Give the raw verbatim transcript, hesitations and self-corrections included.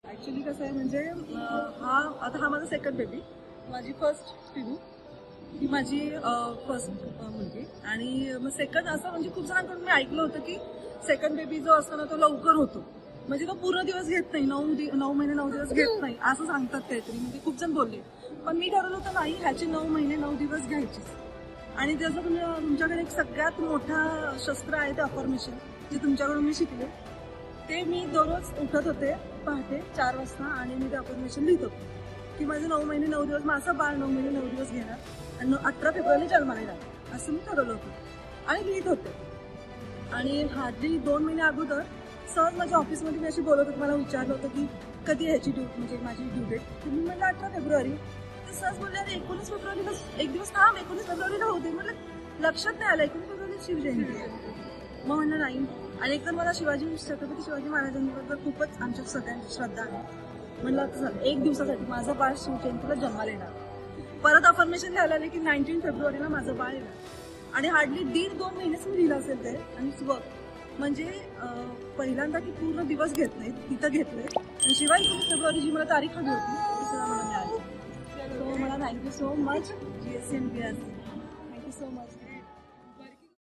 Actually कसं आहे म्हणजे हा आता हा माझा सेकंड बेबी, माझी फर्स्ट टिनू ही माझी फर्स्ट मुलगी. आणि मग सेकंड असं म्हणजे खूप जणांकडून मी ऐकलं होतं की सेकंड बेबी जो असतो ना तो लवकर होतो, म्हणजे तो पूर्ण दिवस घेत नाही, नऊ नऊ महिने नऊ दिवस घेत नाही असं सांगतात काहीतरी, म्हणजे खूप जण बोलले. पण मी ठरवलं होतं नाही, ह्याचे नऊ महिने नऊ दिवस घ्यायचेच. आणि जसं तुम्ही तुमच्याकडे एक सगळ्यात मोठा शस्त्र आहे ते अफर्मेशन, जे तुमच्याकडून मी शिकले. ते मी दररोज उठत होते पहाटे चार वाजता आणि मी ते अफर्मेशन लिहित होते की माझे नऊ महिने नऊ दिवस, माझं बाळ नऊ महिने नऊ दिवस घेणार आणि अठरा फेब्रुवारी जन्माला येणार असं मी ठरवलं होतं आणि लिहित होते. आणि हार्डली दोन महिने अगोदर सहज माझ्या ऑफिसमध्ये मी अशी बोलत होते, मला विचारलं होतं की कधी ह्याची ड्यू म्हणजे माझी ड्यू डेट. तर मी म्हटलं अठरा फेब्रुवारी. तर सहज बोलले अरे एकोणीस फेब्रुवारीला एक दिवस थांब, एकोणीस फेब्रुवारीला होते. म्हटलं लक्षात नाही आलं एकोणीस फेब्रुवारी शिवजयंती आहे. मग म्हणलं नाही. आणि एकदम मला शिवाजी छत्रपती शिवाजी महाराजांबद्दल खूपच आमच्या सगळ्यांची श्रद्धा आहे. म्हणलं आता एक दिवसासाठी माझं बाळ शिवजयंतीला जन्माला येणार. परत अफर्मेशन लिहायला आले की नाईन्टीन फेब्रुवारीला माझं बाळ येणार. आणि हार्डली दीड दोन महिनेच मी लिहिलं असेल ते. आणि स्वर्ग म्हणजे पहिल्यांदा की पूर्ण दिवस घेत नाहीत, तिथं घेतलंय. आणि शिवाय एकोणीस फेब्रुवारी जी मला तारीख हवी होती ती सुद्धा मला मिळाली. सो मला thank you so much G S M B R C. Thank you so much.